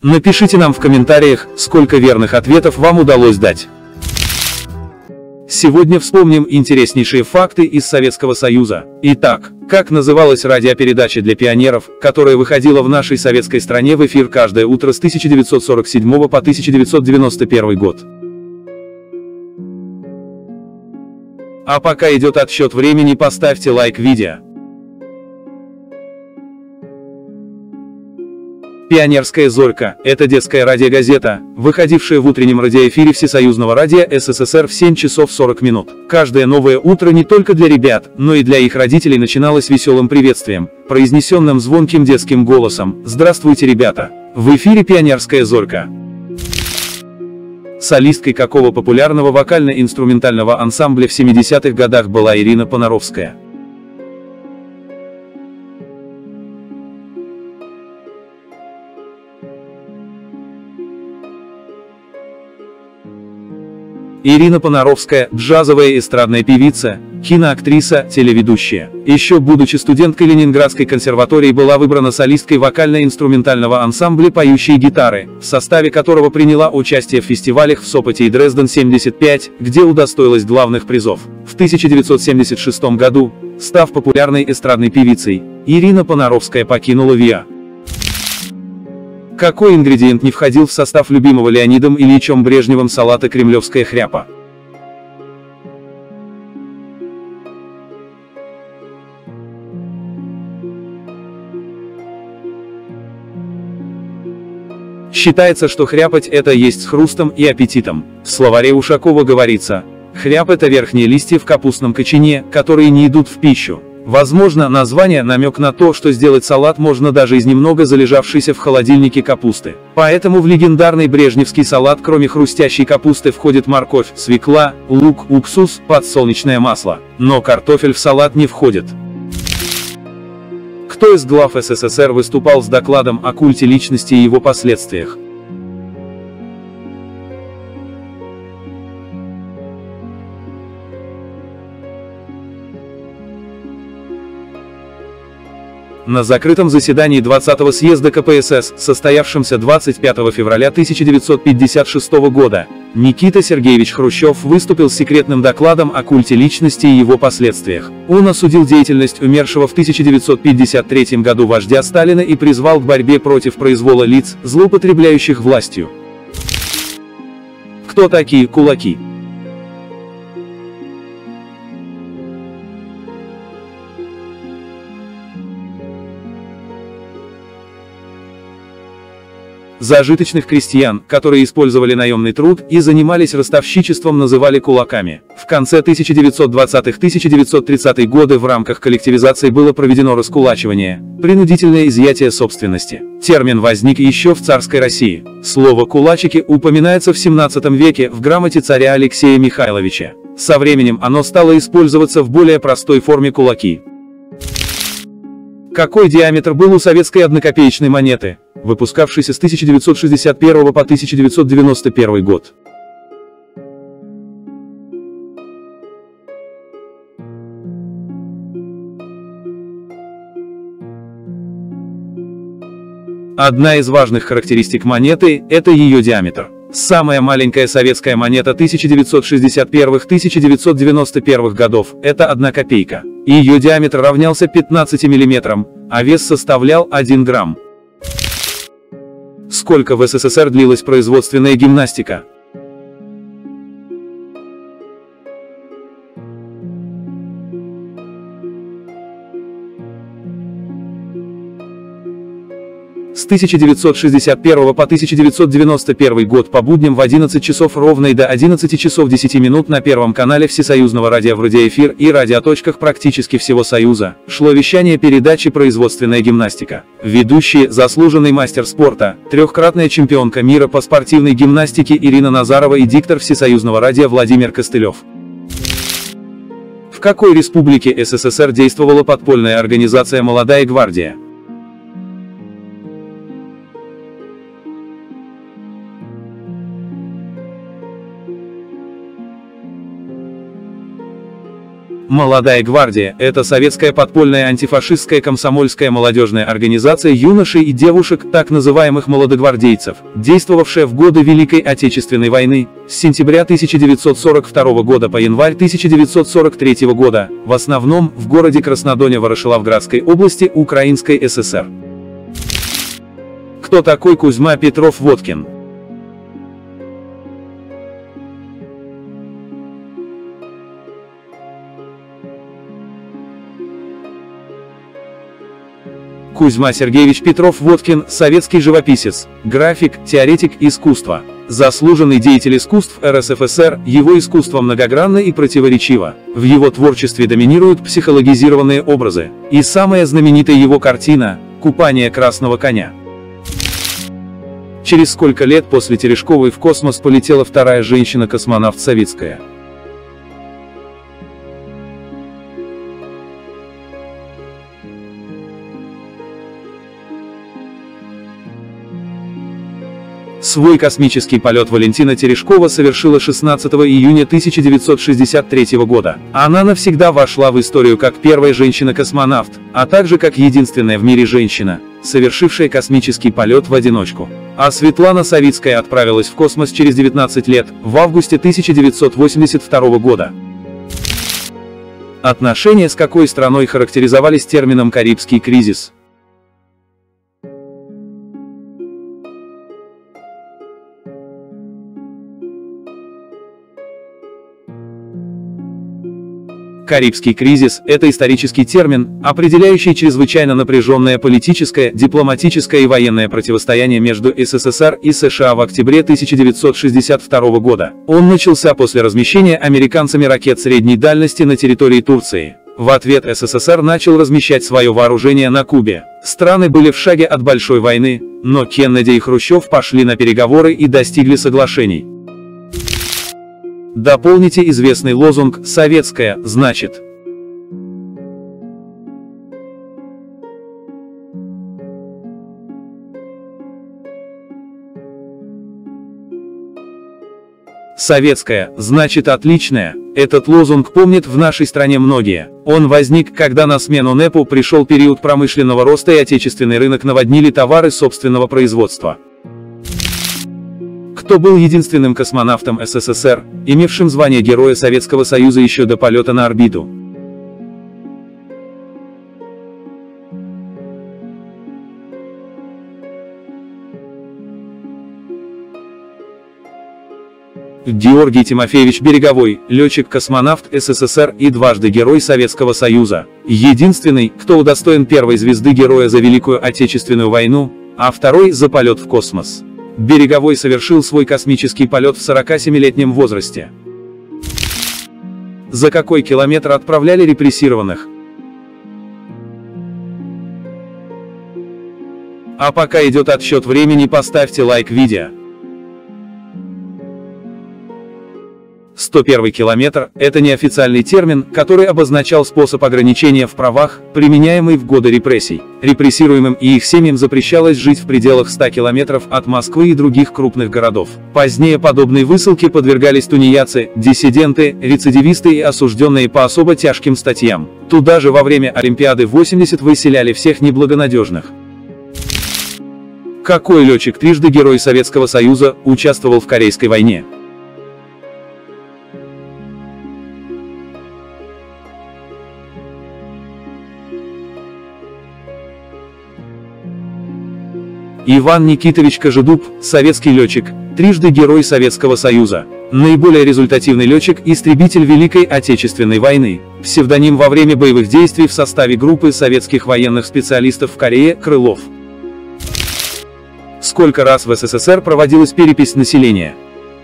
Напишите нам в комментариях, сколько верных ответов вам удалось дать. Сегодня вспомним интереснейшие факты из Советского Союза. Итак, как называлась радиопередача для пионеров, которая выходила в нашей советской стране в эфир каждое утро с 1947 по 1991 год? А пока идет отсчет времени, поставьте лайк видео. «Пионерская зорька» — это детская радиогазета, выходившая в утреннем радиоэфире Всесоюзного радио СССР в 7 часов 40 минут. Каждое новое утро не только для ребят, но и для их родителей начиналось веселым приветствием, произнесенным звонким детским голосом: «Здравствуйте, ребята! В эфире «Пионерская зорька». Солисткой какого популярного вокально-инструментального ансамбля в 70-х годах была Ирина Понаровская? Ирина Понаровская – джазовая эстрадная певица, киноактриса, телеведущая. Еще будучи студенткой Ленинградской консерватории, была выбрана солисткой вокально-инструментального ансамбля «Поющие гитары», в составе которого приняла участие в фестивалях в Сопоте и Дрезден-75, где удостоилась главных призов. В 1976 году, став популярной эстрадной певицей, Ирина Понаровская покинула ВИА. Какой ингредиент не входил в состав любимого Леонидом Ильичем Брежневым салата «Кремлевская хряпа»? Считается, что хряпать — это есть с хрустом и аппетитом. В словаре Ушакова говорится: хряп — это верхние листья в капустном кочане, которые не идут в пищу. Возможно, название — намек на то, что сделать салат можно даже из немного залежавшейся в холодильнике капусты. Поэтому в легендарный брежневский салат кроме хрустящей капусты входит морковь, свекла, лук, уксус, подсолнечное масло. Но картофель в салат не входит. Кто из глав СССР выступал с докладом о культе личности и его последствиях? На закрытом заседании 20-го съезда КПСС, состоявшемся 25 февраля 1956 года, Никита Сергеевич Хрущев выступил с секретным докладом о культе личности и его последствиях. Он осудил деятельность умершего в 1953 году вождя Сталина и призвал к борьбе против произвола лиц, злоупотребляющих властью. Кто такие кулаки? Зажиточных крестьян, которые использовали наемный труд и занимались ростовщичеством, называли кулаками. В конце 1920-1930 годы в рамках коллективизации было проведено раскулачивание, принудительное изъятие собственности. Термин возник еще в царской России. Слово «кулачики» упоминается в 17 веке в грамоте царя Алексея Михайловича. Со временем оно стало использоваться в более простой форме «кулаки». Какой диаметр был у советской однокопеечной монеты, выпускавшейся с 1961 по 1991 год? Одна из важных характеристик монеты – это ее диаметр. Самая маленькая советская монета 1961-1991 годов – это 1 копейка. Ее диаметр равнялся 15 мм, а вес составлял 1 грамм. Сколько в СССР длилась производственная гимнастика? С 1961 по 1991 год по будням в 11 часов ровно и до 11 часов 10 минут на Первом канале Всесоюзного радио в радиоэфир и радиоточках практически всего Союза шло вещание передачи «Производственная гимнастика». Ведущие — заслуженный мастер спорта, трехкратная чемпионка мира по спортивной гимнастике Ирина Назарова и диктор Всесоюзного радио Владимир Костылев. В какой республике СССР действовала подпольная организация «Молодая гвардия»? «Молодая гвардия» — это советская подпольная антифашистская комсомольская молодежная организация юношей и девушек, так называемых молодогвардейцев, действовавшая в годы Великой Отечественной войны, с сентября 1942 года по январь 1943 года, в основном в городе Краснодоне Ворошиловградской области Украинской ССР. Кто такой Кузьма Петров-Водкин? Кузьма Сергеевич Петров-Водкин – советский живописец, график, теоретик искусства, заслуженный деятель искусств РСФСР, его искусство многогранно и противоречиво, в его творчестве доминируют психологизированные образы, и самая знаменитая его картина – «Купание красного коня». Через сколько лет после Терешковой в космос полетела вторая женщина-космонавт советская? Свой космический полет Валентина Терешкова совершила 16 июня 1963 года. Она навсегда вошла в историю как первая женщина-космонавт, а также как единственная в мире женщина, совершившая космический полет в одиночку. А Светлана Савицкая отправилась в космос через 19 лет, в августе 1982 года. Отношения с какой страной характеризовались термином «Карибский кризис»? Карибский кризис – это исторический термин, определяющий чрезвычайно напряженное политическое, дипломатическое и военное противостояние между СССР и США в октябре 1962 года. Он начался после размещения американцами ракет средней дальности на территории Турции. В ответ СССР начал размещать свое вооружение на Кубе. Страны были в шаге от большой войны, но Кеннеди и Хрущев пошли на переговоры и достигли соглашений. Дополните известный лозунг «Советская, значит». «Советская, значит отличная». Этот лозунг помнят в нашей стране многие. Он возник, когда на смену НЭПу пришел период промышленного роста и отечественный рынок наводнили товары собственного производства. Кто был единственным космонавтом СССР, имевшим звание Героя Советского Союза еще до полета на орбиту? Георгий Тимофеевич Береговой, летчик-космонавт СССР и дважды Герой Советского Союза. Единственный, кто удостоен первой звезды Героя за Великую Отечественную войну, а второй за полет в космос. Береговой совершил свой космический полет в 47-летнем возрасте. За какой километр отправляли репрессированных? А пока идет отсчет времени, поставьте лайк видео. 101 километр – это неофициальный термин, который обозначал способ ограничения в правах, применяемый в годы репрессий. Репрессируемым и их семьям запрещалось жить в пределах 100 километров от Москвы и других крупных городов. Позднее подобной высылке подвергались тунеядцы, диссиденты, рецидивисты и осужденные по особо тяжким статьям. Туда же во время Олимпиады 80 выселяли всех неблагонадежных. Какой летчик, трижды Герой Советского Союза, участвовал в Корейской войне? Иван Никитович Кожедуб, советский летчик, трижды Герой Советского Союза, наиболее результативный летчик-истребитель Великой Отечественной войны, псевдоним во время боевых действий в составе группы советских военных специалистов в Корее «Крылов». Сколько раз в СССР проводилась перепись населения?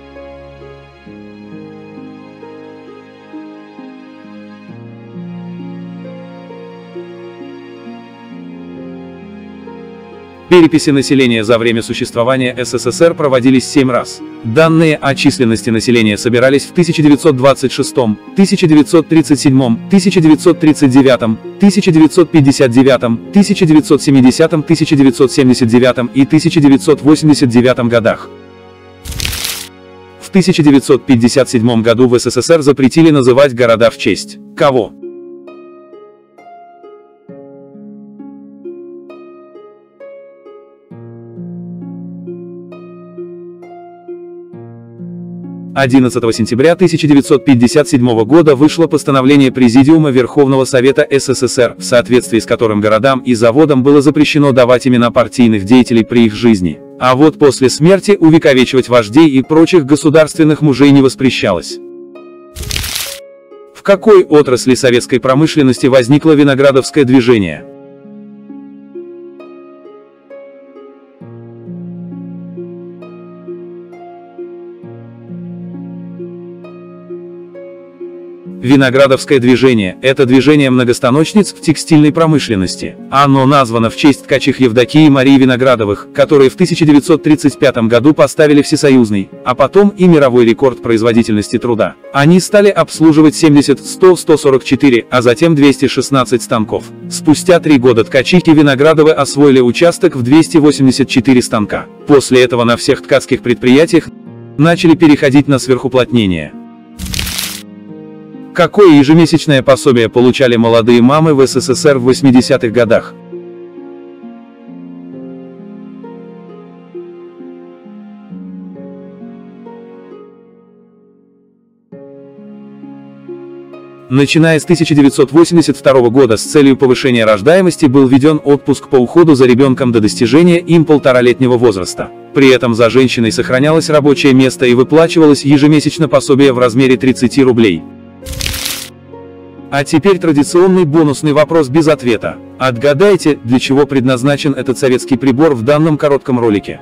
Переписи населения за время существования СССР проводились 7 раз. Данные о численности населения собирались в 1926, 1937, 1939, 1959, 1970, 1979 и 1989 годах. В 1957 году в СССР запретили называть города в честь кого? 11 сентября 1957 года вышло постановление Президиума Верховного Совета СССР, в соответствии с которым городам и заводам было запрещено давать имена партийных деятелей при их жизни. А вот после смерти увековечивать вождей и прочих государственных мужей не воспрещалось. В какой отрасли советской промышленности возникло виноградовское движение? Виноградовское движение – это движение многостаночниц в текстильной промышленности. Оно названо в честь ткачих Евдокии и Марии Виноградовых, которые в 1935 году поставили всесоюзный, а потом и мировой рекорд производительности труда. Они стали обслуживать 70, 100, 144, а затем 216 станков. Спустя 3 года ткачихи Виноградовы освоили участок в 284 станка. После этого на всех ткацких предприятиях начали переходить на сверхуплотнение. Какое ежемесячное пособие получали молодые мамы в СССР в 80-х годах? Начиная с 1982 года с целью повышения рождаемости был введен отпуск по уходу за ребенком до достижения им 1,5-летнего возраста. При этом за женщиной сохранялось рабочее место и выплачивалось ежемесячно пособие в размере 30 рублей. А теперь традиционный бонусный вопрос без ответа. Отгадайте, для чего предназначен этот советский прибор в данном коротком ролике.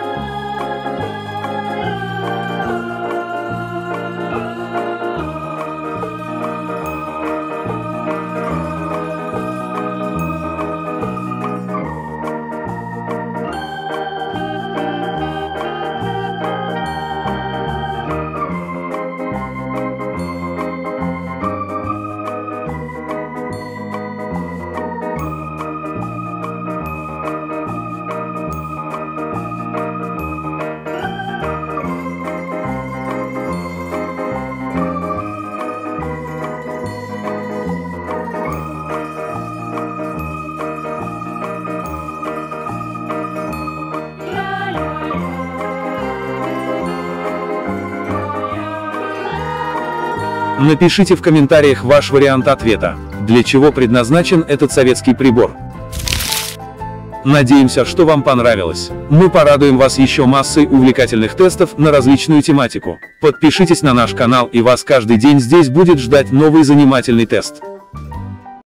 Напишите в комментариях ваш вариант ответа, для чего предназначен этот советский прибор. Надеемся, что вам понравилось. Мы порадуем вас еще массой увлекательных тестов на различную тематику. Подпишитесь на наш канал, и вас каждый день здесь будет ждать новый занимательный тест.